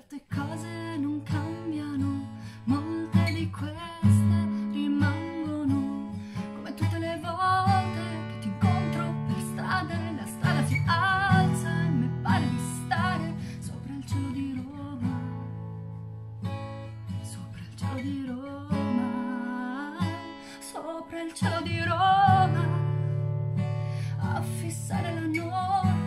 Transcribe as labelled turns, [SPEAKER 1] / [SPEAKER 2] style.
[SPEAKER 1] Certe cose non cambiano, molte di queste rimangono, come tutte le volte che ti incontro per strada e la strada si alza e mi pare di stare sopra il cielo di Roma, sopra il cielo di Roma, sopra il cielo di Roma, a fissare la notte